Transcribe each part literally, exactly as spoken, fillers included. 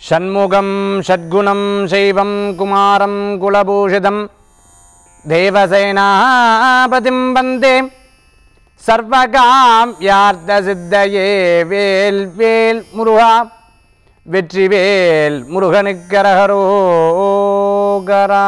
ஷண்முகம் ஷட்குணம் சைவம் குமாரம் குலபூஷிதம் தேவசேனாபதிம் வந்தே சர்வகாம் யார்த்த சித்தையே வேல் வேல் முருகா வெற்றிவேல் முருகனுக்கரகரோகரா.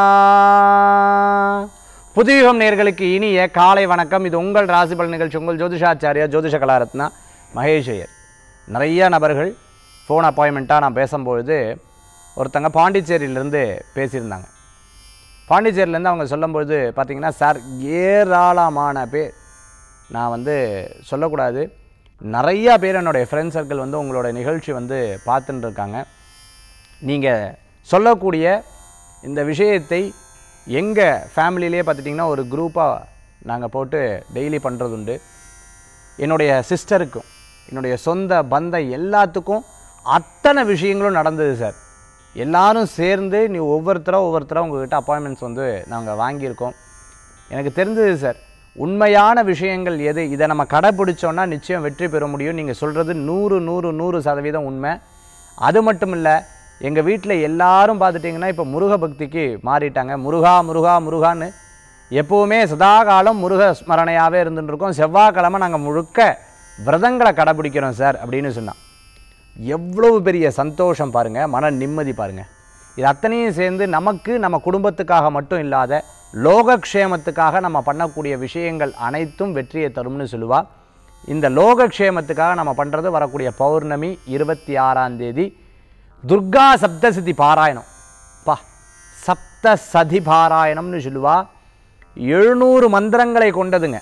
புதுயுகம் நேயர்களுக்கு இனிய காலை வணக்கம். இது உங்கள் ராசிபலன் நிகழ்ச்சி. உங்கள் ஜோதிஷாச்சாரியா ஜோதிஷ கலாரத்னா மகேஷ் ஐயர். நிறைய நபர்கள் ஃபோன் அப்பாயின்மெண்ட்டாக நான் பேசும்பொழுது ஒருத்தங்க பாண்டிச்சேரியிலேருந்து பேசியிருந்தாங்க. பாண்டிச்சேரியிலேருந்து அவங்க சொல்லும்பொழுது பார்த்திங்கன்னா, சார் ஏராளமான பேர், நான் வந்து சொல்லக்கூடாது, நிறையா பேர் என்னுடைய ஃப்ரெண்ட் சர்க்கிள் வந்து உங்களோட நிகழ்ச்சி வந்து பார்த்துட்டு இருக்காங்க. நீங்கள் சொல்லக்கூடிய இந்த விஷயத்தை எங்கள் ஃபேமிலியிலே பார்த்துட்டிங்கன்னா ஒரு குரூப்பாக நாங்கள் போட்டு டெய்லி பண்ணுறதுண்டு. என்னுடைய சிஸ்டருக்கும் என்னுடைய சொந்த பந்த எல்லாத்துக்கும் அத்தனை விஷயங்களும் நடந்தது சார். எல்லாரும் சேர்ந்து நீ ஒவ்வொருத்தராக ஒவ்வொருத்தராக உங்கள்கிட்ட அப்பாயின்மெண்ட்ஸ் வந்து நாங்கள் வாங்கியிருக்கோம். எனக்கு தெரிஞ்சது சார், உண்மையான விஷயங்கள் எது, இதை நம்ம கடைப்பிடிச்சோன்னா நிச்சயம் வெற்றி பெற முடியும். நீங்கள் சொல்கிறது நூறு நூறு நூறு சதவீதம் உண்மை. அது மட்டும் இல்லை, எங்கள் வீட்டில் எல்லாரும் பார்த்துட்டிங்கன்னா இப்போ முருக பக்திக்கு மாறிட்டாங்க. முருகா முருகா முருகான்னு எப்போவுமே சதாகாலம் முருக ஸ்மரணையாகவே இருந்துட்டுருக்கோம். செவ்வாய்க்கிழமை நாங்கள் முழுக்க விரதங்களை கடைப்பிடிக்கிறோம் சார் அப்படின்னு சொன்னான். எவ்வளவு பெரிய சந்தோஷம் பாருங்கள், மன நிம்மதி பாருங்கள். இது அத்தனையும் சேர்ந்து நமக்கு நம்ம குடும்பத்துக்காக மட்டும் இல்லாத லோகக்ஷேமத்துக்காக நம்ம பண்ணக்கூடிய விஷயங்கள் அனைத்தும் வெற்றியை தரும்னு சொல்லுவா. இந்த லோகக்ஷேமத்துக்காக நம்ம பண்ணுறது வரக்கூடிய பௌர்ணமி இருபத்தி ஆறாம் தேதி துர்கா சப்தசதி பாராயணம். பா, சப்த சதி பாராயணம்னு சொல்லுவா. எழுநூறு மந்திரங்களை கொண்டதுங்க,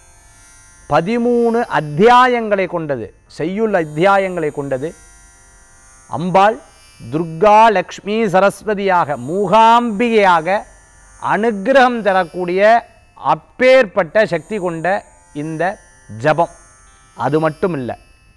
பதிமூணு அத்தியாயங்களை கொண்டது, செய்யுள் அத்தியாயங்களை கொண்டது. அம்பாள் துர்கா லக்ஷ்மி சரஸ்வதியாக மூகாம்பிகையாக அனுக்கிரகம் தரக்கூடிய அப்பேற்பட்ட சக்தி கொண்ட இந்த ஜபம். அது மட்டும் இல்லை,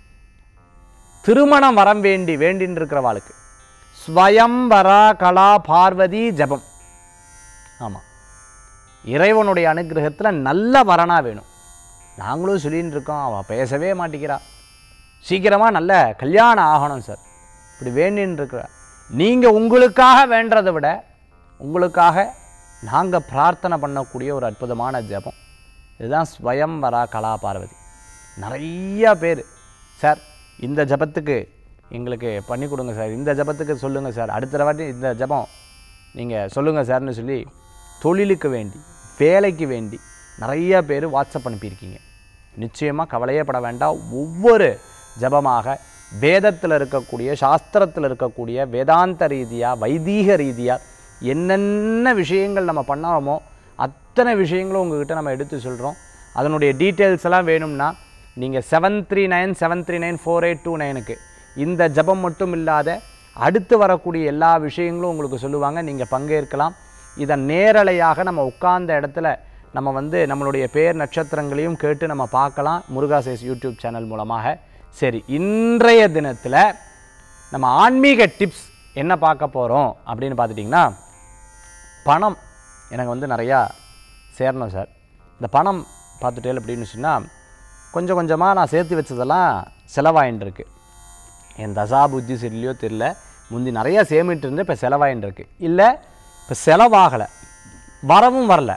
திருமணம் வரம் வேண்டி வேண்டின்னு இருக்கிறவாளுக்கு ஸ்வயம்வரா கலா பார்வதி ஜபம். ஆமாம், இறைவனுடைய அனுக்கிரகத்தில் நல்ல வரனா வேணும். நாங்களும் சொல்லின்னு இருக்கோம், அவள் பேசவே மாட்டேங்கிறா, சீக்கிரமாக நல்ல கல்யாணம் ஆகணும் சார், இப்படி வேண்டின்னு இருக்கிற. நீங்கள் உங்களுக்காக வேண்டதை விட உங்களுக்காக நாங்கள் பிரார்த்தனை பண்ணக்கூடிய ஒரு அற்புதமான ஜபம் இதுதான் ஸ்வயம்வரா கலா பார்வதி. நிறையா பேர், சார் இந்த ஜபத்துக்கு எங்களுக்கு பண்ணி கொடுங்க சார், இந்த ஜபத்துக்கு சொல்லுங்கள் சார், அடுத்த வாட்டி இந்த ஜபம் நீங்கள் சொல்லுங்கள் சார்னு சொல்லி தொழிலுக்கு வேண்டி வேலைக்கு வேண்டி நிறைய பேர் வாட்ஸ்அப் அனுப்பியிருக்கீங்க. நிச்சயமாக கவலையே பட வேண்டாம். ஒவ்வொரு ஜபமாக வேதத்தில் இருக்கக்கூடிய சாஸ்திரத்தில் இருக்கக்கூடிய வேதாந்த ரீதியாக வைதீக ரீதியாக என்னென்ன விஷயங்கள் நம்ம பண்ணாமோ அத்தனை விஷயங்களும் உங்கள்கிட்ட நம்ம எடுத்து சொல்கிறோம். அதனுடைய டீட்டெயில்ஸ் எல்லாம் வேணும்னா நீங்கள் seven three nine seven three nine four eight two நைனுக்கு இந்த ஜபம் மட்டும் இல்லாத அடுத்து வரக்கூடிய எல்லா விஷயங்களும் உங்களுக்கு சொல்லுவாங்க. நீங்கள் பங்கேற்கலாம். இதை நேரலையாக நம்ம உட்கார்ந்த இடத்துல நம்ம வந்து நம்மளுடைய பேர் நட்சத்திரங்களையும் கேட்டு நம்ம பார்க்கலாம் முருகாசேஸ் யூடியூப் சேனல் மூலமாக. சரி, இன்றைய தினத்தில் நம்ம ஆன்மீக டிப்ஸ் என்ன பார்க்க போகிறோம் அப்படின்னு பார்த்துட்டிங்கன்னா, பணம் எனக்கு வந்து நிறையா சேரணும் சார். இந்த பணம் பார்த்துட்டே அப்படின்னு சொன்னால் கொஞ்சம் கொஞ்சமாக நான் சேர்த்து வச்சதெல்லாம் செலவாயின்னு இருக்கு. என் தசா புத்தி சரியிலையோ தெரியல, முந்தி நிறையா சேமிட்டு இருந்து இப்போ செலவாயின்னு இருக்கு. இல்லை, இப்போ செலவாகலை, வரவும் வரல,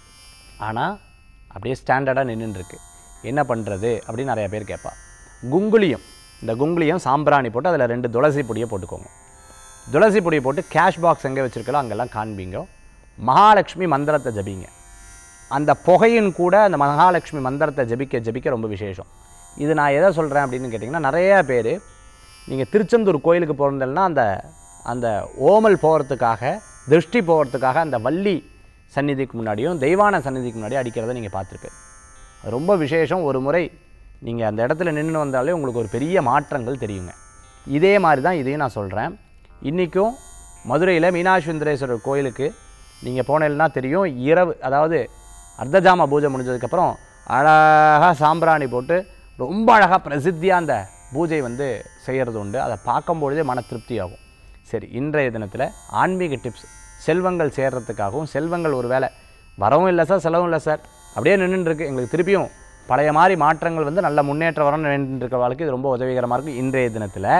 ஆனால் அப்படியே ஸ்டாண்டர்டாக நின்றுருக்கு. என்ன பண்ணுறது அப்படின்னு நிறையா பேர் கேட்பா. குங்குளியம், இந்த குங்குளியம் சாம்பிராணி போட்டு அதில் ரெண்டு துளசி பொடியை போட்டுக்கோங்க. துளசி பொடியை போட்டு கேஷ் பாக்ஸ் எங்கே வச்சுருக்கலாம் அங்கெல்லாம் காண்பீங்க. மகாலட்சுமி மந்திரத்தை ஜபிங்க. அந்த புகையின் கூட அந்த மகாலட்சுமி மந்திரத்தை ஜபிக்க ஜபிக்க ரொம்ப விசேஷம். இது நான் எதை சொல்கிறேன் அப்படின்னு கேட்டிங்கன்னா, நிறையா பேர் நீங்கள் திருச்செந்தூர் கோயிலுக்கு போகிறதுனா அந்த அந்த ஓமல் போகிறதுக்காக, திருஷ்டி போகிறதுக்காக அந்த வள்ளி சந்நிதிக்கு முன்னாடியும் தெய்வான சந்நிதிக்கு முன்னாடியும் அடிக்கிறத நீங்கள் பார்த்துருப்பேன். அது ரொம்ப விசேஷம். ஒரு முறை நீங்கள் அந்த இடத்துல நின்று வந்தாலே உங்களுக்கு ஒரு பெரிய மாற்றங்கள் தெரியுங்க. இதே மாதிரி தான் இதையும் நான் சொல்கிறேன். இன்றைக்கும் மதுரையில் மீனாட்சி சுந்தரேஸ்வரர் கோயிலுக்கு நீங்கள் போனீங்கன்னா தெரியும், இரவு அதாவது அர்த்தஜாம பூஜை முடிஞ்சதுக்கப்புறம் அழகாக சாம்பிராணி போட்டு ரொம்ப அழகாக பிரசித்தியாக அந்த பூஜை வந்து செய்கிறது உண்டு. அதை பார்க்கும்பொழுதே மன திருப்தி ஆகும். சரி, இன்றைய தினத்தில் ஆன்மீக டிப்ஸ். செல்வங்கள் சேர்றதுக்காகவும், செல்வங்கள் ஒரு வேளை வரவும் இல்லை சார் செலவும் இல்லை சார் அப்படியே நின்றுருக்கு, எங்களுக்கு திருப்பியும் பழைய மாதிரி மாற்றங்கள் வந்து நல்ல முன்னேற்றம் வரணும்னு வேண்டியிருக்கிறவர்களுக்கு இது ரொம்ப உதவிகரமாக இருக்குது. இன்றைய தினத்தில்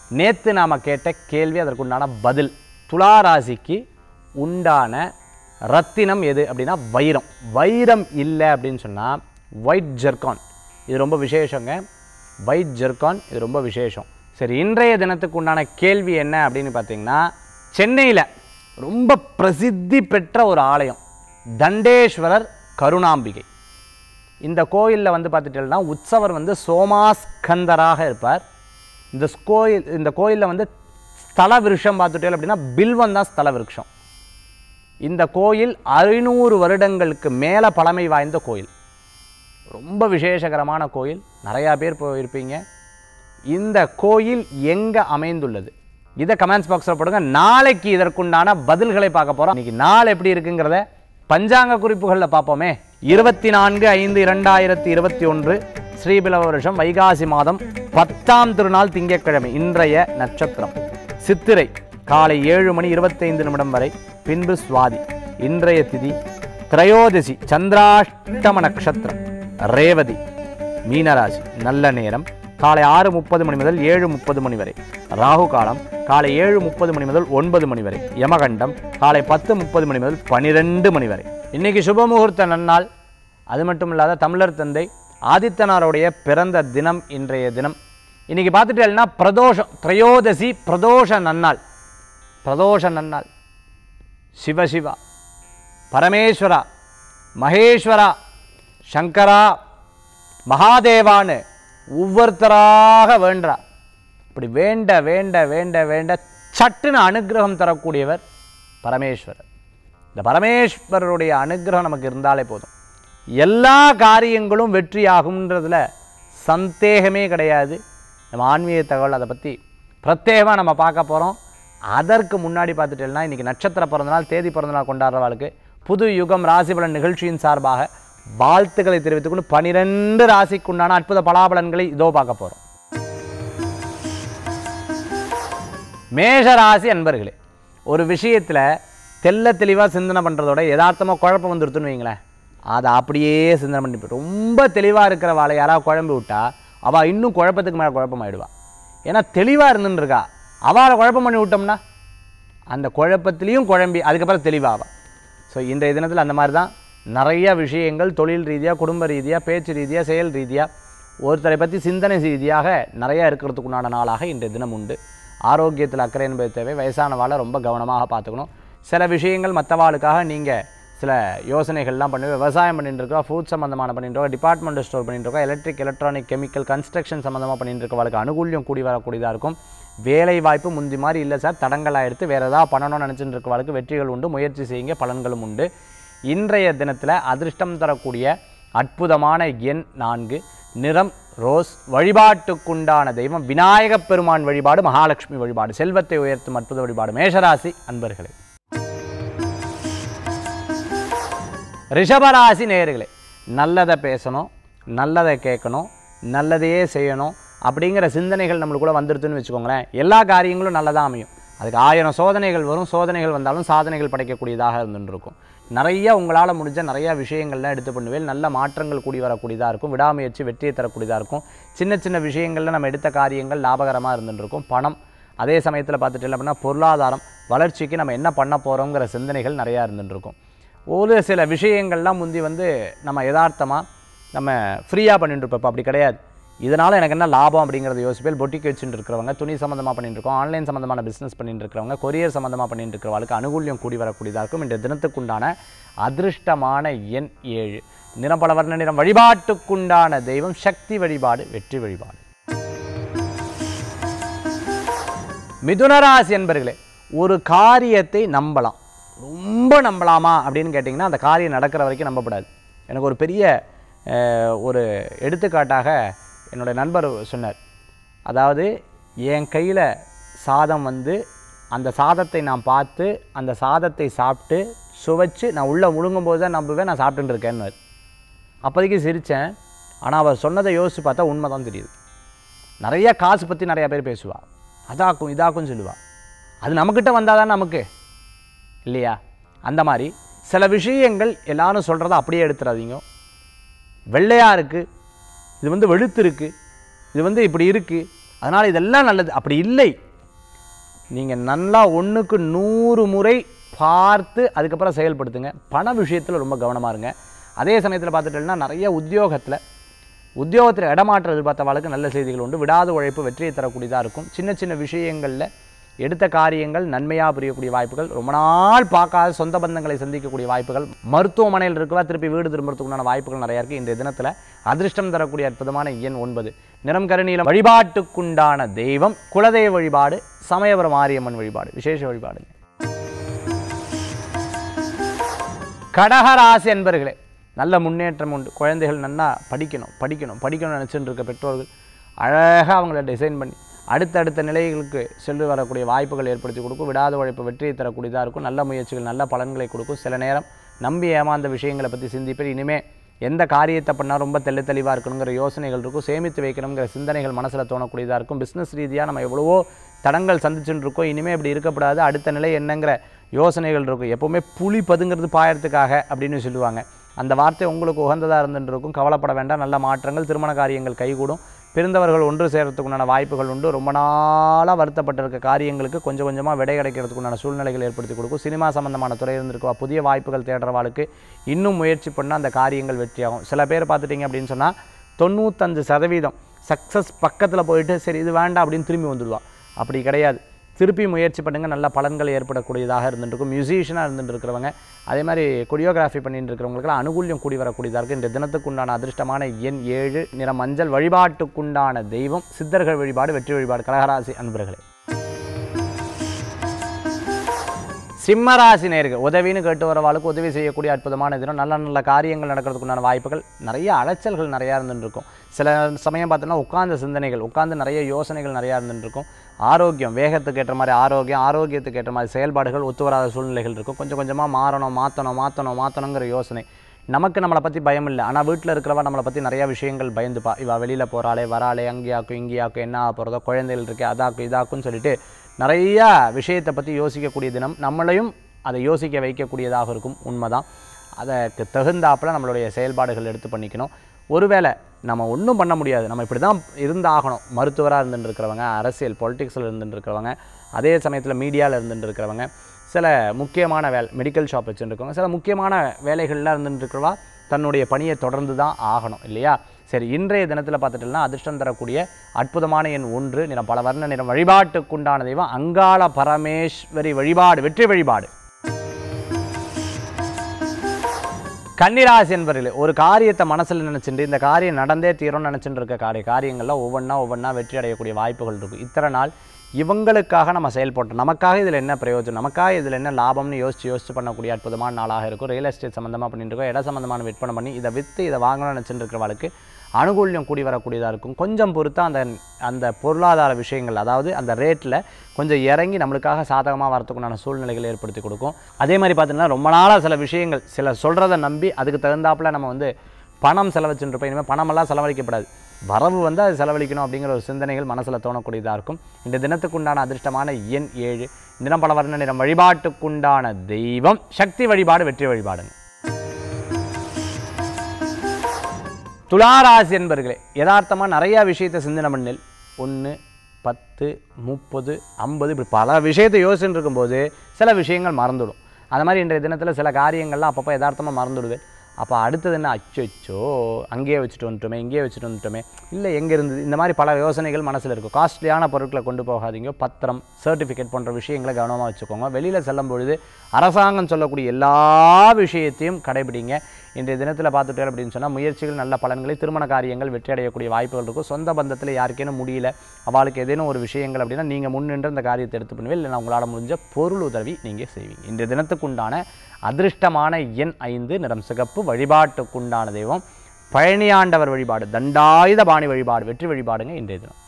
நேற்று நாம் கேட்ட கேள்வி, அதற்குண்டான பதில். துலா ராசிக்கு உண்டான ரத்தினம் எது அப்படின்னா வைரம். வைரம் இல்லை அப்படின்னு சொன்னால் ஒயிட் ஜெர்கான், இது ரொம்ப விசேஷங்க. ஒயிட் ஜெர்கான் இது ரொம்ப விசேஷம். சரி, இன்றைய தினத்துக்கு உண்டான கேள்வி என்ன அப்படின்னு பார்த்தீங்கன்னா, சென்னையில் ரொம்ப பிரசித்தி பெற்ற ஒரு ஆலயம் தண்டேஸ்வரர் கருணாம்பிகை. இந்த கோயிலில் வந்து பார்த்துட்டேன்னா உற்சவர் வந்து சோமாஸ்கந்தராக இருப்பார். இந்த கோயில் இந்த கோயிலில் வந்து ஸ்தல விருஷம் பார்த்துட்டேன் அப்படின்னா பில்வம் தான் ஸ்தல விருட்சம். இந்த கோயில் ஐநூறு வருடங்களுக்கு மேலே பழமை வாய்ந்த கோயில். ரொம்ப விசேஷகரமான கோயில், நிறையா பேர் போயிருப்பீங்க. இந்த கோயில் எங்கே அமைந்துள்ளது இதை கமெண்ட்ஸ் பாக்ஸில் போடுங்க. நாளைக்கு இதற்குண்டான பதில்களை பார்க்க போகிறோம். இன்றைக்கி நாள் எப்படி இருக்குங்கிறத பஞ்சாங்க குறிப்புகளில் பார்ப்போமே. இருபத்தி நான்கு ஐந்து இரண்டாயிரத்தி இருபத்தி ஒன்று ஸ்ரீபிலவ வருஷம் வைகாசி மாதம் பத்தாம் திருநாள் திங்கட்கிழமை. இன்றைய நட்சத்திரம் சித்திரை, காலை ஏழு மணி இருபத்தைந்து நிமிடம் வரை, பின்பு சுவாதி. இன்றைய திதி திரையோதசி, சந்திராஷ்டம நட்சத்திரம், ரேவதி, மீனராசி. நல்ல நேரம் காலை ஆறு முப்பது மணி முதல் ஏழு முப்பது மணி வரை. ராகு காலம் காலை ஏழு முப்பது மணி முதல் ஒன்பது மணி வரை. யமகண்டம் காலை பத்து முப்பது மணி முதல் பனிரெண்டு மணி வரை. இன்னைக்கு சுபமுகூர்த்த நன்னாள். அது மட்டும் இல்லாத தமிழர் தந்தை ஆதித்தனாருடைய பிறந்த தினம் இன்றைய தினம். இன்னைக்கு பார்த்துட்டேன்னா பிரதோஷம், திரையோதசி பிரதோஷ நன்னாள். பிரதோஷ நன்னாள் சிவசிவா, பரமேஸ்வரா, மகேஸ்வரா, சங்கரா, மகாதேவான்னு ஒவ்வொருத்தராக வேண்டா. இப்படி வேண்ட வேண்ட வேண்ட வேண்ட சட்டுன்னு அனுகிரகம் தரக்கூடியவர் பரமேஸ்வரர். இந்த பரமேஸ்வரருடைய அனுகிரகம் நமக்கு இருந்தாலே போதும், எல்லா காரியங்களும் வெற்றியாகும்ன்றதுல சந்தேகமே கிடையாது. நம்ம ஆன்மீக தகவல் அதை பற்றி பிரத்யேகமாக நம்ம பார்க்க போகிறோம். அதற்கு முன்னாடி பார்த்துட்டேன்னா இன்றைக்கி நட்சத்திர பிறந்தநாள், தேதி பிறந்தநாள் கொண்டாடுறவாளுக்கு புது யுகம் ராசிபலன் நிகழ்ச்சியின் சார்பாக வாழ்த்துக்களை தெரிவித்துக்கொண்டு பனிரெண்டு ராசிக்குண்டான அற்புத பலாபலன்களை இதோ பார்க்க போகிறோம். மேஷராசி அன்பர்களே, ஒரு விஷயத்தில் தெல்ல தெளிவாக சிந்தனை பண்ணுறதோட யதார்த்தமாக குழப்பம் வந்துடுத்துன்னு வைங்களேன், அதை அப்படியே சிந்தனை பண்ணி ரொம்ப தெளிவாக இருக்கிற வாழை யாராவது குழம்பு விட்டா அவள் இன்னும் குழப்பத்துக்கு மேலே குழப்பம் ஆகிடுவா. ஏன்னா தெளிவாக இருந்துருக்கா, அவளை குழப்பம் பண்ணி விட்டோம்னா அந்த குழப்பத்திலையும் குழம்பி அதுக்கப்புறம் தெளிவாவா. ஸோ இன்றைய தினத்தில் அந்த மாதிரி தான் நிறைய விஷயங்கள் தொழில் ரீதியாக, குடும்ப ரீதியாக, பேச்சு ரீதியாக, செயல் ரீதியாக, ஒருத்தரை பற்றி சிந்தனை ரீதியாக நிறையா இருக்கிறதுக்குண்டான நாளாக இன்றைய தினம் உண்டு. ஆரோக்கியத்தில் அக்கறை என்பது தேவை. வயசானவாளை ரொம்ப கவனமாக பார்த்துக்கணும். சில விஷயங்கள் மற்றவாளுக்காக நீங்கள் சில யோசனைகள்லாம் பண்ணி விவசாயம் பண்ணிட்டு இருக்கோம், ஃபுட் சம்மந்தமான பண்ணிட்டு இருக்கோம், டிபார்ட்மெண்ட் ஸ்டோர் பண்ணிட்டு இருக்கோம், எலக்ட்ரிக் எலக்ட்ரானிக் கெமிக்கல் கன்ஸ்ட்ரக்ஷன் சம்மந்தமாக பண்ணிட்டு இருக்கவளுக்கு அனுகூல்யம் கூடி வரக்கூடியதாக இருக்கும். வேலை வாய்ப்பு முந்தி மாதிரி இல்லை சார், தடங்களாக எடுத்து வேறு ஏதாவது பண்ணணும்னு நினச்சிட்டு இருக்கவளுக்கு வெற்றிகள் உண்டு. முயற்சி செய்யுங்க, பலன்களும் உண்டு. இன்றைய தினத்தில் அதிர்ஷ்டம் தரக்கூடிய அற்புதமான எண் நான்கு, நிறம் ரோஸ். வழிபாட்டுக்குண்டான தெய்வம் விநாயகப் பெருமான் வழிபாடு, மகாலட்சுமி வழிபாடு. செல்வத்தை உயர்த்தும் அற்புத வழிபாடு. மேஷராசி அன்பர்களே. ரிஷபராசி நேயர்களே, நல்லதை பேசணும், நல்லதை கேட்கணும், நல்லதையே செய்யணும் அப்படிங்கிற சிந்தனைகள் நம்மளுக்குள்ள வந்துடுதுன்னு வச்சுக்கோங்களேன், எல்லா காரியங்களும் நல்லதாக அமையும். அதுக்கு ஆயிரம் சோதனைகள் வரும், சோதனைகள் வந்தாலும் சாதனைகள் படைக்கக்கூடியதாக இருந்துருக்கும். நிறைய உங்களால் முடிஞ்ச நிறையா விஷயங்கள்லாம் எடுத்து பண்ணுவேன், நல்ல மாற்றங்கள் கூடி வரக்கூடியதாக இருக்கும். விடாமுயற்சி வெற்றியை தரக்கூடியதாக இருக்கும். சின்ன சின்ன விஷயங்களில் நம்ம எடுத்த காரியங்கள் லாபகரமாக இருந்துருக்கும். பணம், அதே சமயத்தில் பார்த்துட்டு அப்படின்னா பொருளாதாரம் வளர்ச்சிக்கு நம்ம என்ன பண்ண போகிறோங்கிற சிந்தனைகள் நிறையா இருந்துருக்கும். ஒரு சில விஷயங்கள்லாம் முந்தி வந்து நம்ம யதார்த்தமாக நம்ம ஃப்ரீயாக பண்ணிட்டு இருப்போம், அப்படி கிடையாது. இதனால் எனக்கு என்ன லாபம் அப்படிங்கிறத யோசிப்பேல். பொட்டிக்கு வச்சுட்டு இருக்கிறவங்க, துணி சம்மந்தமாக பண்ணிட்டு இருக்கோம், ஆன்லைன் சம்மந்தமான பிஸ்னஸ் பண்ணிட்டு இருக்கிறவங்க, கொரியர் சம்மந்தமாக பண்ணிட்டு இருக்கிறவங்களுக்கு அனுகூல்யம் கூடி வரக்கூடியதாக இருக்கும். இந்த தினத்துக்குண்டான அதிர்ஷ்டமான எண் ஏழு, நிறப்பல வர்ண நிறம். வழிபாட்டுக்குண்டான தெய்வம் சக்தி வழிபாடு, வெற்றி வழிபாடு. மிதுனராசி என்பர்களே, ஒரு காரியத்தை நம்பலாம், ரொம்ப நம்பலாமா அப்படின்னு கேட்டிங்கன்னா அந்த காரியம் நடக்கிற வரைக்கும் நம்பப்படாது. எனக்கு ஒரு பெரிய ஒரு எடுத்துக்காட்டாக என்னுடைய நண்பர் சொன்னார். அதாவது என் கையில் சாதம் வந்து அந்த சாதத்தை நான் பார்த்து அந்த சாதத்தை சாப்பிட்டு சுவைச்சு நான் உள்ளே முழுங்கும்போது தான் நம்புவேன் நான் சாப்பிட்டுன்னு இருக்கேன்னு. அப்போதைக்கு சிரித்தேன். ஆனால் அவர் சொன்னதை யோசித்து பார்த்தா உண்மை தான் தெரியுது. நிறையா காசு பற்றி நிறையா பேர் பேசுவாள், அதாக்கும் இதாக்கும் சொல்லுவாள். அது நம்மக்கிட்ட வந்தால் தான் நமக்கு இல்லையா? அந்த மாதிரி சில விஷயங்கள் எல்லாரும் சொல்கிறத அப்படியே எடுத்துடாதீங்க. வெள்ளையாக இருக்குது, இது வந்து வெளுத்து இருக்குது, இது வந்து இப்படி இருக்குது அதனால் இதெல்லாம் நல்லது. அப்படி இல்லை, நீங்கள் நல்லா ஒன்றுக்கு நூறு முறை பார்த்து அதுக்கப்புறம் செயல்படுத்துங்க. பண விஷயத்தில் ரொம்ப கவனமாக இருங்க. அதே சமயத்தில் பார்த்துட்டோம்னா நிறைய உத்தியோகத்தில் உத்தியோகத்தில் இடமாற்றம் எதிர்பார்த்தவாளுக்கு நல்ல செய்திகள் உண்டு. விடாத உழைப்பு வெற்றியை தரக்கூடியதாக இருக்கும். சின்ன சின்ன விஷயங்களில் எடுத்த காரியங்கள் நன்மையாக புரியக்கூடிய வாய்ப்புகள், ரொம்ப நாள் பார்க்காத சொந்த பந்தங்களை சந்திக்கக்கூடிய வாய்ப்புகள், மருத்துவமனையில் இருக்கவா திருப்பி வீடு திரும்புறதுக்குண்டான வாய்ப்புகள் நிறையா இருக்குது. இந்த தினத்தில் அதிர்ஷ்டம் தரக்கூடிய அற்புதமான எண் ஒன்பது, நிறம் கருநீலம். வழிபாட்டுக்குண்டான தெய்வம் குலதெய்வ வழிபாடு, சமயபுரம் மாரியம்மன் வழிபாடு விசேஷ வழிபாடு. கடகராசி அன்பர்களே, நல்ல முன்னேற்றம் உண்டு. குழந்தைகள் நல்லா படிக்கணும் படிக்கணும் படிக்கணும்னு நினச்சிட்டு இருக்க பெற்றோர்கள் அழகாக அவங்கள டிசைன் பண்ணி அடுத்தடுத்த நிலைகளுக்கு சென்று வரக்கூடிய வாய்ப்புகள் ஏற்படுத்தி கொடுக்கும். விடாத உழைப்பு வெற்றியை தரக்கூடியதாக இருக்கும். நல்ல முயற்சிகள் நல்ல பலன்களை கொடுக்கும். சில நேரம் நம்பி ஏமாந்த விஷயங்களை பற்றி சிந்திப்பேன். இனிமேல் எந்த காரியத்தை பண்ணால் ரொம்ப தெளி தெளிவாக இருக்கணுங்கிற யோசனைகள் இருக்கும். சேமித்து வைக்கணுங்கிற சிந்தனைகள் மனசில் தோணக்கூடியதாக இருக்கும். பிஸ்னஸ் ரீதியாக நம்ம எவ்வளவோ தடங்கள் சந்திச்சுட்டு இருக்கோம். இனிமேல் இப்படி இருக்கப்படாது, அடுத்த நிலை என்னங்கிற யோசனைகள் இருக்கும். எப்போவுமே புலி பதுங்கிறது பாயறதுக்காக அப்படின்னு சொல்லுவாங்க. அந்த வார்த்தை உங்களுக்கு உகந்ததாக இருந்துட்டு இருக்கும். கவலைப்பட வேண்டாம். நல்ல மாற்றங்கள், திருமண காரியங்கள் கைகூடும். பிறந்தவர்கள் ஒன்று சேர்கிறதுக்குண்டான வாய்ப்புகள் உண்டு. ரொம்ப நாளாக வருத்தப்பட்டிருக்க காரியங்களுக்கு கொஞ்சம் கொஞ்சமாக விடை கிடைக்கிறதுக்குண்டான சூழ்நிலைகள் ஏற்படுத்தி கொடுக்கும். சினிமா சம்பந்தமான துறை இருந்திருக்கா, புதிய வாய்ப்புகள் தேடுறவாளுக்கு இன்னும் முயற்சி பண்ணால் அந்த காரியங்கள் வெற்றியாகும். சில பேர் பார்த்துட்டிங்க அப்படின்னு சொன்னால் தொண்ணூத்தஞ்சு சதவீதம் சக்ஸஸ் பக்கத்தில் போயிட்டு சரி இது வேண்டாம் அப்படின்னு திரும்பி வந்துடுவா. அப்படி கிடையாது. திருப்பி முயற்சி பண்ணுங்கள், நல்ல பலன்கள் ஏற்படக்கூடியதாக இருந்துருக்கும். மியூசிஷியனாக இருந்துட்டு இருக்கிறவங்க, அதே மாதிரி கொரியோகிராஃபி பண்ணிட்டு இருக்கிறவங்களுக்குலாம் அனுகூல்யம் கூடி வரக்கூடியதாக இருக்குது. இந்த தினத்துக்குண்டான அதிர்ஷ்டமான எண் ஏழு, நிற மஞ்சள். வழிபாட்டுக்குண்டான தெய்வம் சித்தர்கள் வழிபாடு வெற்றி வழிபாடு. கடகராசி அன்பர்களே. சிம்மராசி நேயர்கள், உதவின்னு கேட்டு வரவாளுக்கு உதவி செய்யக்கூடிய அற்புதமான தினம். நல்ல நல்ல காரியங்கள் நடக்கிறதுக்குண்டான வாய்ப்புகள், நிறைய அலைச்சல்கள் நிறையா இருந்துருக்கும். சில சமயம் பார்த்தோன்னா உட்கார்ந்த சிந்தனைகள், உட்கார்ந்து நிறைய யோசனைகள் நிறையா இருந்துருக்கும். ஆரோக்கியம், வேகத்துக்கு ஏற்ற மாதிரி ஆரோக்கியம், ஆரோக்கியத்துக்கு ஏற்ற மாதிரி செயல்பாடுகள் ஒத்து வராத சூழ்நிலைகள் இருக்கும். கொஞ்சம் கொஞ்சமாக மாறணும் மாற்றணும் மாற்றணும் மாற்றணுங்கிற யோசனை. நமக்கு நம்மளை பற்றி பயம் இல்லை, ஆனால் வீட்டில் இருக்கிறவா நம்மளை பற்றி நிறையா விஷயங்கள் பயந்துப்பா. இவா வெளியில் போகிறாளே வராளே, அங்கேயாக்கும் இங்கேயாக்கும் என்ன ஆக போகிறதோ, குழந்தைகள் இருக்கே அதாக்கும் இதாக்குன்னு சொல்லிட்டு நிறையா விஷயத்தை பற்றி யோசிக்கக்கூடிய தினம். நம்மளையும் அதை யோசிக்க வைக்கக்கூடியதாக இருக்கும். உண்மைதான். அதற்கு தகுந்தாப்பில் நம்மளுடைய செயல்பாடுகள் எடுத்து பண்ணிக்கணும். ஒருவேளை நம்ம ஒன்றும் பண்ண முடியாது, நம்ம இப்படி தான் இருந்தாகணும், மருத்துவராக இருந்துட்டு இருக்கிறவங்க, அரசியல் பொலிட்டிக்ஸில் இருந்துட்டு இருக்கிறவங்க, அதே சமயத்தில் மீடியாவில் இருந்துட்டு இருக்கிறவங்க, சில முக்கியமான வேலை மெடிக்கல் ஷாப் வச்சுருக்கவங்க, சில முக்கியமான வேலைகள்லாம் இருந்துட்டு இருக்கிறவா தன்னுடைய பணியை தொடர்ந்து தான் ஆகணும் இல்லையா? சரி, இன்றைய தினத்தில் பார்த்துட்டோம்னா அதிர்ஷ்டம் தரக்கூடிய அற்புதமான எண் ஒன்று, நிறம் பல வர்ண நிறம். வழிபாட்டுக்குண்டான தெய்வம் அங்காள பரமேஸ்வரி வழிபாடு வெற்றி வழிபாடு. கன்னிராசி என்பவர்களே, ஒரு காரியத்தை மனசில் நினச்சிட்டு இந்த காரியம் நடந்தே தீரும்னு நினச்சிட்டு இருக்க காரிய காரியங்கள்லாம் ஒவ்வொன்றா ஒவ்வொன்றா வெற்றி அடையக்கூடிய வாய்ப்புகள் இருக்குது. இத்தனை நாள் இவங்களுக்காக நம்ம செயல்பட்டோம், நமக்காக இதில் என்ன பிரயோஜனம், நமக்காக இதில் என்ன லாபம்னு யோசிச்சு யோசிச்சு பண்ணக்கூடிய அற்புதமான நாளாக இருக்கும். ரியல் எஸ்டேட் சம்மந்தமாக பண்ணிட்டு இருக்கோம், இட சம்மந்தமான விற்பனை பண்ணி இதை விற்று இதை வாங்கணும்னு நினச்சிட்டு இருக்கிறவளுக்கு அனுகூல்யம் கூடி வரக்கூடியதாக இருக்கும். கொஞ்சம் பொறுத்தா அந்த அந்த பொருளாதார விஷயங்கள், அதாவது அந்த ரேட்டில் கொஞ்சம் இறங்கி நம்மளுக்காக சாதகமாக வரத்துக்குண்டான சூழ்நிலைகள் ஏற்படுத்தி கொடுக்கும். அதே மாதிரி பார்த்தீங்கன்னா ரொம்ப நாளாக சில விஷயங்கள் சில சொல்கிறத நம்பி அதுக்கு தகுந்தாப்பில் நம்ம வந்து பணம் செலவச்சுருப்போம். இனிமேல் பணமெல்லாம் செலவழிக்கப்படாது, வரவு வந்து அது செலவழிக்கணும் அப்படிங்கிற ஒரு சிந்தனைகள் மனசில் தோணக்கூடியதாக இருக்கும். இந்த தினத்துக்குண்டான அதிர்ஷ்டமான எண் ஏழு, நிறம் பல வர்ண நிறம். வழிபாட்டுக்குண்டான தெய்வம் சக்தி வழிபாடு வெற்றி வழிபாடுங்க. துளாராசி என்பர்களே, யதார்த்தமாக நிறையா விஷயத்தை சிந்தனை பண்ணில் ஒன்று பத்து முப்பது ஐம்பது இப்படி பல விஷயத்தை யோசிச்சுட்டு இருக்கும்போது சில விஷயங்கள் மறந்துடும். அந்த மாதிரி இன்றைய தினத்தில் சில காரியங்கள்லாம் அப்பப்போ யதார்த்தமாக மறந்துடுது. அப்போ அடுத்தது என்ன, அச்சோ அங்கேயே வச்சுட்டு வந்துட்டோமே, இங்கேயே வச்சுட்டு வந்துட்டோமே, இல்லை எங்கே இருந்தது, இந்த மாதிரி பல யோசனைகள் மனசில் இருக்கும். காஸ்ட்லியான பொருட்களை கொண்டு போகாதீங்க. பத்திரம், சர்டிஃபிகேட் போன்ற விஷயங்களை கவனமாக வச்சுக்கோங்க. வெளியில் செல்லும் பொழுது அரசாங்கம் சொல்லக்கூடிய எல்லா விஷயத்தையும் கடைபிடிங்க. இன்றைய தினத்தில் பார்த்துட்டேன் அப்படின்னு சொன்னால் முயற்சிகள் நல்ல பலன்களை, திருமண காரியங்கள் வெற்றி அடையக்கூடிய வாய்ப்புகள் இருக்கும். சொந்த பந்தத்தில் யாருக்கேனும் முடியல, அவளுக்கு ஏதேனும் ஒரு விஷயங்கள் அப்படின்னா நீங்கள் முன்னின்று அந்த காரியத்தை எடுத்து பண்ணுவீங்க, இல்லைனா உங்களால் முடிஞ்ச பொருள் உதவி நீங்கள் செய்வீங்க. இன்றைய தினத்துக்குண்டான அதிர்ஷ்டமான எண் ஐந்து, நிறம் சிகப்பு. வழிபாட்டுக்குண்டான தெய்வம் பழனியாண்டவர் வழிபாடு, தண்டாயுத பாணி வழிபாடு வெற்றி வழிபாடுங்க இன்றைய தினம்.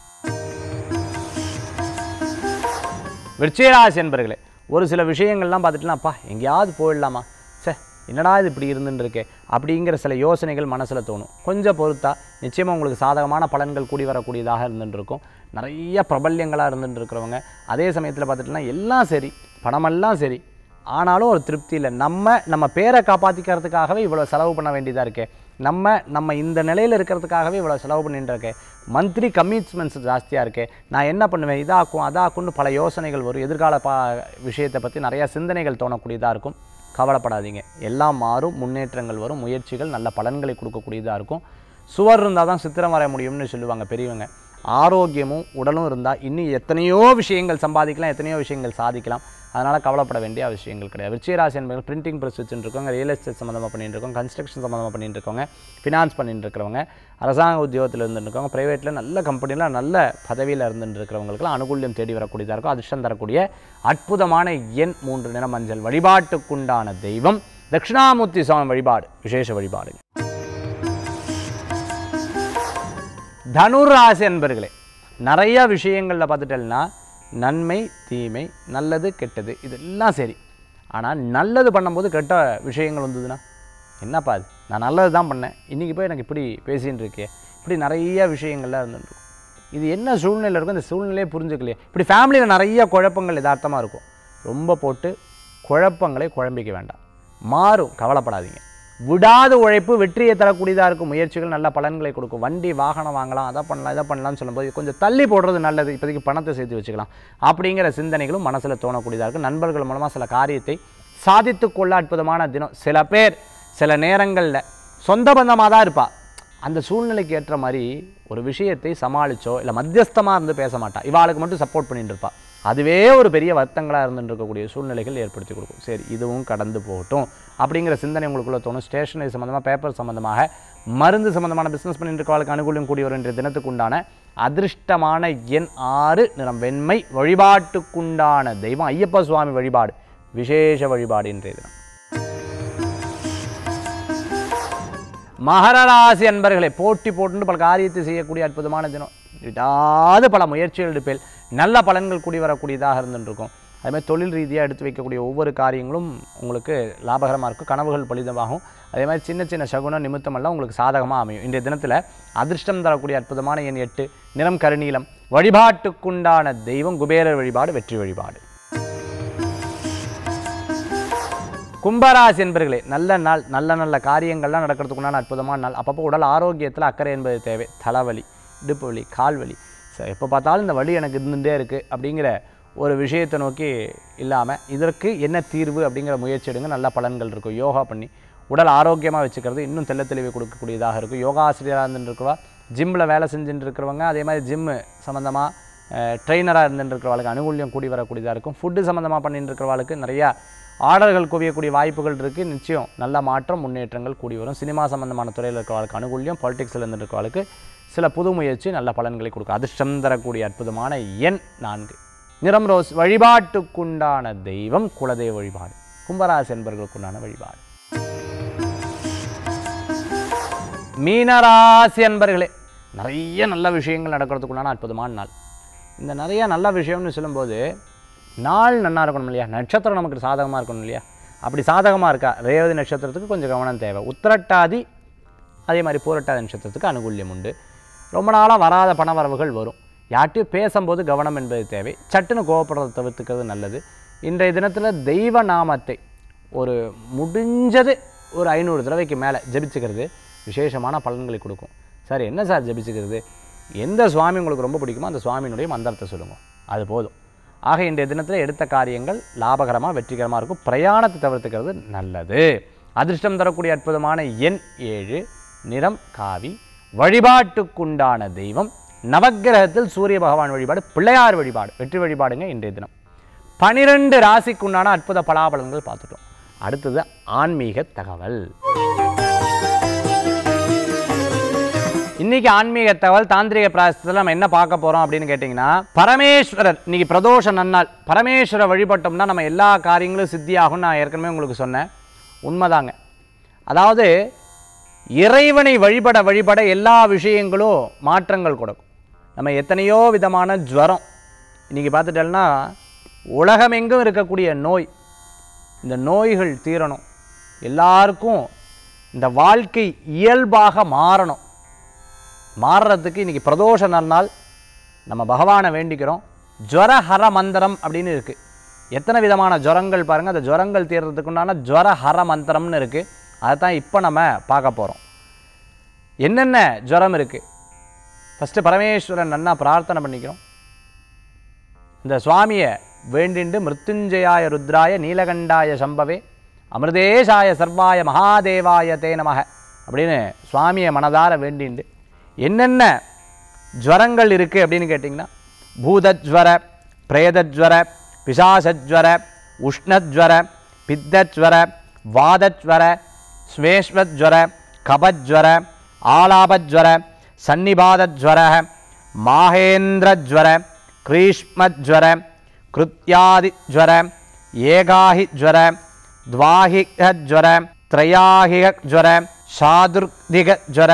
விருச்சிகராசி என்பர்களே, ஒரு சில விஷயங்கள்லாம் பார்த்துட்டுலாம்ப்பா எங்கேயாவது போயிடலாமா, சே என்னடா இது இப்படி இருந்துட்டு இருக்கே அப்படிங்கிற சில யோசனைகள் மனசில் தோணும். கொஞ்சம் பொறுத்தா நிச்சயமாக உங்களுக்கு சாதகமான பலன்கள் கூடி வரக்கூடியதாக இருந்துட்டு இருக்கும். நிறைய பிரபல்யங்களாக இருந்துட்டு இருக்கிறவங்க, அதே சமயத்தில் பார்த்துட்டுனா எல்லாம் சரி, பணமெல்லாம் சரி, ஆனாலும் ஒரு திருப்தி இல்லை. நம்ம நம்ம பேரை காப்பாற்றிக்கிறதுக்காகவே இவ்வளோ செலவு பண்ண வேண்டியதாக இருக்கே, நம்ம நம்ம இந்த நிலையில் இருக்கிறதுக்காகவே இவ்வளோ செலவு பண்ணிட்டு இருக்கேன், மந்த்லி கமிட்மெண்ட்ஸ் ஜாஸ்தியாக இருக்கே, நான் என்ன பண்ணுவேன், இதாக்கும் அதாக்கும்னு பல யோசனைகள் வரும். எதிர்கால பா விஷயத்தை பற்றி நிறையா சிந்தனைகள் தோணக்கூடியதாக இருக்கும். கவலைப்படாதீங்க, எல்லாம் மாறும், முன்னேற்றங்கள் வரும், முயற்சிகள் நல்ல பலன்களை கொடுக்கக்கூடியதாக இருக்கும். சுவர் இருந்தால் தான் சித்திரம் வரைய முடியும்னு சொல்லுவாங்க பெரியவங்க. ஆரோக்கியமும் உடலும் இருந்தால் இன்னும் எத்தனையோ விஷயங்கள் சம்பாதிக்கலாம், எத்தனையோ விஷயங்கள் சாதிக்கலாம். அதனால் கவலைப்பட வேண்டிய விஷயங்கள் கிடையாது. விருச்சிகராசி என்பவர்கள் பிரிண்டிங் ப்ரெஸ் வச்சுட்டு இருக்கவங்க, ரியல் எஸ்டேட் சம்மந்தமாக பண்ணிட்டு இருக்கவங்க, கன்ஸ்ட்ரக்ஷன் சம்மந்தமாக பண்ணிட்டு இருக்கவங்க, ஃபினான்ஸ் பண்ணிட்டு இருக்கிறவங்க, அரசாங்க உத்தியோகத்தில் இருந்துருக்கவங்க, ப்ரைவேட்டில் நல்ல கம்பெனியில் நல்ல பதவியில் இருந்துட்டு இருக்கிறவங்களுக்குலாம் அனுகூல்யம் தேடி வரக்கூடியதாக இருக்கும். அதிர்ஷ்டம் தரக்கூடிய அற்புதமான எண் மூன்று நிற மஞ்சள். வழிபாட்டுக்குண்டான தெய்வம் தட்சிணாமூர்த்தி சுவாமி வழிபாடு விசேஷ வழிபாடு. தனுராசி அன்பர்களே, நிறைய விஷயங்களில் பார்த்துட்டேன்னா நன்மை தீமை நல்லது கெட்டது இதெல்லாம் சரி. ஆனால் நல்லது பண்ணும்போது கெட்ட விஷயங்கள் வந்ததுன்னா என்னப்பா அது, நான் நல்லது தான் பண்ணேன், இன்றைக்கி போய் எனக்கு இப்படி பேசின்னு இருக்கே, இப்படி நிறைய விஷயங்கள்லாம் இருந்துருக்கும். இது என்ன சூழ்நிலை இருக்கும், இந்த சூழ்நிலையே புரிஞ்சுக்கலையே. இப்படி ஃபேமிலியில் நிறைய குழப்பங்கள் யதார்த்தமாக இருக்கும். ரொம்ப போட்டு குழப்பங்களை குழம்பிக்க வேண்டாம், மாறும், கவலைப்படாதீங்க. விடாத உழைப்பு வெற்றியை தரக்கூடியதாக இருக்கும். முயற்சிகள் நல்ல பலன்களை கொடுக்கும். வண்டி வாகனம் வாங்கலாம், அதை பண்ணலாம் இதை பண்ணலாம்னு சொல்லும்போது கொஞ்சம் தள்ளி போடுறது நல்லது. இப்போதைக்கு பணத்தை சேர்த்து வச்சுக்கலாம் அப்படிங்கிற சிந்தனைகளும் மனசில் தோணக்கூடியதாக இருக்கும். நண்பர்கள் மூலமாக சில காரியத்தை சாதித்து கொள்ள அற்புதமான தினம். சில பேர் சில நேரங்களில் சொந்த பந்தமாக தான் இருப்பாள், அந்த சூழ்நிலைக்கு ஏற்ற மாதிரி ஒரு விஷயத்தை சமாளித்தோ இல்லை மத்தியஸ்தமாக இருந்து பேச மாட்டா, இவாளுக்கு மட்டும் சப்போர்ட் பண்ணிட்டு இருப்பாள். அதுவே ஒரு பெரிய வருத்தங்களாக இருந்துட்டு இருக்கக்கூடிய சூழ்நிலைகள் ஏற்படுத்தி கொடுக்கும். சரி, இதுவும் கடந்து போகட்டும் அப்படிங்கிற சிந்தனை உங்களுக்குள்ளே தோணும். ஸ்டேஷனரி சம்மந்தமாக, பேப்பர் சம்மந்தமாக, மருந்து சம்மந்தமான பிஸ்னஸ் பண்ணிட்டு இருக்கவளுக்கு அனுகூலம் கூடி வரும். இன்றைய தினத்துக்கு உண்டான அதிர்ஷ்டமான எண் ஆறு, நிறம் வெண்மை. வழிபாட்டுக்குண்டான தெய்வம் ஐயப்ப சுவாமி வழிபாடு விசேஷ வழிபாடு. இன்றைய தினம் மகர ராசி அன்பர்களே, போட்டி போட்டு பல காரியத்தை செய்யக்கூடிய அற்புதமான தினம். விடாது பல முயற்சிகள் எடுப்பேன், நல்ல பலன்கள் கூடி வரக்கூடியதாக இருந்துருக்கும். அதேமாதிரி தொழில் ரீதியாக எடுத்து வைக்கக்கூடிய ஒவ்வொரு காரியங்களும் உங்களுக்கு லாபகரமாக இருக்கும். கனவுகள் பலிதமாகும். அதே மாதிரி சின்ன சின்ன சகுன நிமித்தமெல்லாம் உங்களுக்கு சாதகமாக அமையும். இன்றைய தினத்தில் அதிர்ஷ்டம் தரக்கூடிய அற்புதமான எண் எட்டு, நிறம் கருநீலம். வழிபாட்டுக்குண்டான தெய்வம் குபேரர் வழிபாடு வெற்றி வழிபாடு. கும்பராசி என்பர்களே, நல்ல நாள், நல்ல நல்ல காரியங்கள்லாம் நடக்கிறதுக்குண்டான அற்புதமான நாள். அப்பப்போ உடல் ஆரோக்கியத்தில் அக்கறை என்பது தேவை. தலைவலி, இடுப்பு வலி, கால் வலி, எப்போ பார்த்தாலும் இந்த வலி எனக்கு இருந்துகிட்டே இருக்குது அப்படிங்கிற ஒரு விஷயத்தை நோக்கி இல்லாமல் இதற்கு என்ன தீர்வு அப்படிங்கிற முயற்சி எடுங்க. நல்ல பலன்கள் இருக்கும். யோகா பண்ணி உடல் ஆரோக்கியமாக வச்சுக்கிறது இன்னும் தெள்ள தெளிவை கொடுக்கக்கூடியதாக இருக்கும். யோகா ஆசிரியராக இருந்துட்டு இருக்கிறவா, ஜிம்மில் வேலை செஞ்சுட்டு இருக்கிறவங்க, அதே மாதிரி ஜிம்மு சம்மந்தமாக ட்ரெயினராக இருந்துட்டு இருக்கிறவங்களுக்கு அனுகூல்யம் கூடி வரக்கூடியதாக இருக்கும். ஃபுட்டு சம்மந்தமாக பண்ணிட்டு இருக்கிறவங்களுக்கு நிறையா ஆர்டர்கள் குவியக்கூடிய வாய்ப்புகள் இருக்குது. நிச்சயம் நல்ல மாற்றம் முன்னேற்றங்கள் கூடி வரும். சினிமா சம்மந்தமான துறையில் இருக்கிறவங்களுக்கு அனுகூல்யம், பாலிடிக்ஸில் இருந்துட்டு இருக்கிறவங்களுக்கு சில புது முயற்சி நல்ல பலன்களை கொடுக்கும். அதிர்ஷ்டம் தரக்கூடிய அற்புதமான எண் நான்கு, நிறம் ரோஸ். வழிபாட்டுக்குண்டான தெய்வம் குலதெய்வ வழிபாடு. கும்பராசி என்பவர்களுக்குண்டான வழிபாடு. மீனராசி அன்பர்களே, நிறைய நல்ல விஷயங்கள் நடக்கிறதுக்குண்டான அற்புதமான நாள். இந்த நிறைய நல்ல விஷயம்னு சொல்லும்போது நாள் நல்லா இருக்கணும் இல்லையா, நட்சத்திரம் நமக்கு சாதகமாக இருக்கணும் இல்லையா. அப்படி சாதகமாக இருக்கா, ரேவதி நட்சத்திரத்துக்கு கொஞ்சம் கவனம் தேவை. உத்திரட்டாதி அதே மாதிரி பூரட்டாதி நட்சத்திரத்துக்கு அனுகூல்யம் உண்டு. ரொம்ப நாளாக வராத பண வரவுகள் வரும். யார்ட்டையும் பேசும்போது கவனம் என்பது தேவை. சட்டுன்னு கோவப்படுறதை தவிர்த்துக்கிறது நல்லது. இன்றைய தினத்தில் தெய்வ நாமத்தை ஒரு முடிஞ்சது ஒரு ஐநூறு தடவைக்கு மேலே ஜபிச்சுக்கிறது விசேஷமான பலன்களை கொடுக்கும். சார் என்ன சார் ஜபிச்சுக்கிறது, எந்த சுவாமி உங்களுக்கு ரொம்ப பிடிக்குமோ அந்த சுவாமியினுடைய மந்திரத்தை சொல்லுங்கள், அது போதும். ஆக இன்றைய தினத்தில் எடுத்த காரியங்கள் லாபகரமாக வெற்றிகரமாக இருக்கும். பிரயாணத்தை தவிர்த்துக்கிறது நல்லது. அதிர்ஷ்டம் தரக்கூடிய அற்புதமான எண் ஏழு, நிறம் காவி. வழிபாட்டுக்குண்டான தெய்வம் நவக்கிரகத்தில் சூரிய பகவான் வழிபாடு, பிள்ளையார் வழிபாடு வெற்றி வழிபாடுங்க. இன்றைய தினம் பனிரெண்டு ராசிக்குண்டான அற்புத பலாபலன்கள் பார்த்துட்டோம். அடுத்தது ஆன்மீக தகவல். இன்னைக்கு ஆன்மீக தகவல் தாந்திரிக பிராயசத்தில் நம்ம என்ன பார்க்க போகிறோம் அப்படின்னு கேட்டிங்கன்னா, பரமேஸ்வரர் இன்னைக்கு பிரதோஷ நன்னாள். பரமேஸ்வர வழிபட்டோம்னா நம்ம எல்லா காரியங்களும் சித்தியாகும். நான் ஏற்கனவே உங்களுக்கு சொன்னேன், உண்மைதாங்க. அதாவது இறைவனை வழிபட வழிபட எல்லா விஷயங்களும் மாற்றங்கள் கொடுக்கும். நம்ம எத்தனையோ விதமான ஜுவரம் இன்றைக்கி பார்த்துட்டோம்னா உலகமெங்கும் இருக்கக்கூடிய நோய், இந்த நோய்கள் தீரணும், எல்லாருக்கும் இந்த வாழ்க்கை இயல்பாக மாறணும். மாறுறதுக்கு இன்றைக்கி பிரதோஷ நன்னாள் நம்ம பகவானை வேண்டிக்கிறோம். ஜுவரஹர மந்திரம் அப்படின்னு இருக்குது. எத்தனை விதமான ஜுரங்கள் பாருங்கள், அந்த ஜுரங்கள் தீர்றதுக்குண்டான ஜுவர ஹர மந்திரம்னு இருக்குது. அதை தான் இப்போ நம்ம பார்க்க போகிறோம். என்னென்ன ஜுரம் இருக்குது? ஃபஸ்ட்டு பரமேஸ்வரன் நன்னா பிரார்த்தனை பண்ணிக்கிறோம். இந்த சுவாமியை வேண்டிண்டு மிருத்யுஞ்சயாய ருத்ராய நீலகண்டாய சம்பவே அமிர்தேஷாய சர்வாய மகாதேவாய தே நமக அப்படின்னு சுவாமியை மனதார வேண்டிண்டு என்னென்ன ஜுவரங்கள் இருக்குது அப்படின்னு கேட்டிங்கன்னா, பூதஜ்வர, பிரேதஜ்வர, பிசாசஜ்வர, உஷ்ணஜ்வர, பித்தஜ்வர, வாதஜ்வர, ஸ்வேஷ்வஜ்வர, கபஜ்வர, ஆலாபஜ்வர, சன்னிபாதஜ்வர, மாகேந்திரஜ்வர, கிரீஷ்மஜ்வர, கிருத்யாதிஜ்வர, ஏகாஹிஜ்வர, துவாஹிகஜ்வர, த்ரயாஹிகஜ்வர, சாதுர்திகஜ்வர,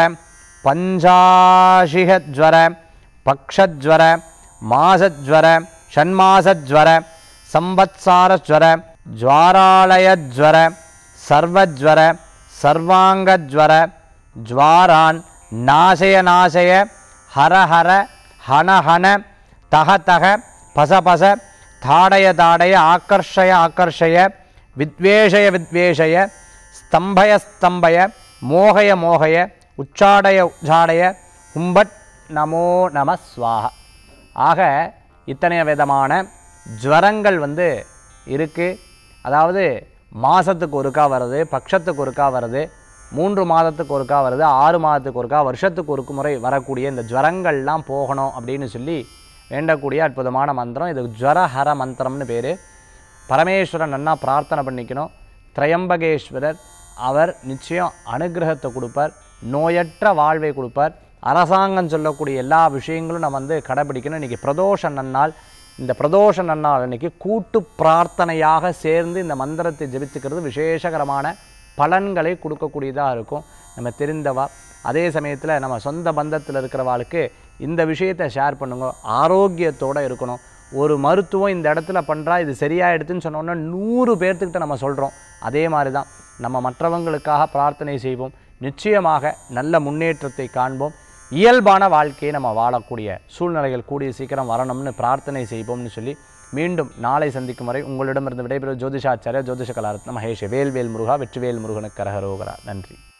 பஞ்சாஷிகஜ்வர, பக்ஷஜ்வர, மாசஜ்வர, ஷண்மாசஜ்வர, சம்பத்சாரஜ்வர, ஜ்வாராலயஜ்வர, சர்வஜ்வர, சர்வாங்கஜ்வர, ஜ்வாரான் நாசய நாசய ஹர ஹர ஹன ஹன தக தக பச பச தாடய தாடய ஆக்கர்ஷய ஆக்கர்ஷய வித்வேஷய வித்வேஷய ஸ்தம்பய ஸ்தம்பய மோகய மோகய உச்சாடய உச்சாடய ஹும்பட் நமோ நம ஸ்வாஹா. ஆக இத்தனை விதமான ஜுவரங்கள் வந்து இருக்குது. அதாவது மாதத்துக்கு ஒருக்கா வருது, பட்சத்துக்கு ஒருக்கா வருது, மூன்று மாதத்துக்கு ஒருக்கா வருது, ஆறு மாதத்துக்கு ஒருக்கா, வருஷத்துக்கு ஒரு முறை வரக்கூடிய இந்த ஜுவரங்கள்லாம் போகணும் அப்படின்னு சொல்லி வேண்டக்கூடிய அற்புதமான மந்திரம் இது. ஜுவரஹர மந்திரம்னு பேர். பரமேஸ்வரன் நன்னா பிரார்த்தனை பண்ணிக்கணும். திரையம்பகேஸ்வரர் அவர் நிச்சயம் அனுகிரகத்தை கொடுப்பார், நோயற்ற வாழ்வை கொடுப்பார். அரசாங்கம் சொல்லக்கூடிய எல்லா விஷயங்களும் நம்ம வந்து கடைபிடிக்கணும். இன்றைக்கி பிரதோஷ நன்னாள். இந்த பிரதோஷ நன்னாள் அன்றைக்கி கூட்டு பிரார்த்தனையாக சேர்ந்து இந்த மந்திரத்தை ஜெபிச்சுக்கிறது விசேஷகரமான பலன்களை கொடுக்கக்கூடியதாக இருக்கும். நம்ம தெரிந்தவா, அதே சமயத்தில் நம்ம சொந்த பந்தத்தில் இருக்கிறவாளுக்கு இந்த விஷயத்தை ஷேர் பண்ணுங்க. ஆரோக்கியத்தோடு இருக்கணும். ஒரு மருத்துவம் இந்த இடத்துல பண்ணுறா, இது சரியாயிடுதுன்னு சொன்னோன்னா நூறு பேர்த்துக்கிட்ட நம்ம சொல்கிறோம். அதே மாதிரி தான் நம்ம மற்றவங்களுக்காக பிரார்த்தனை செய்வோம். நிச்சயமாக நல்ல முன்னேற்றத்தை காண்போம். இயல்பான வாழ்க்கையை நம்ம வாழக்கூடிய சூழ்நிலைகள் கூடிய சீக்கிரம் வரணும்னு பிரார்த்தனை செய்வோம்னு சொல்லி மீண்டும் நாளை சந்திக்கும் வரை உங்களிடமிருந்து விடைபெறும் ஜோதிஷாச்சாரிய ஜோதிஷ கலாரத்ன மகேஷ். வேல்வேல் முருகா, வெற்றிவேல் முருகனுக்கு கரகரோகரா. நன்றி.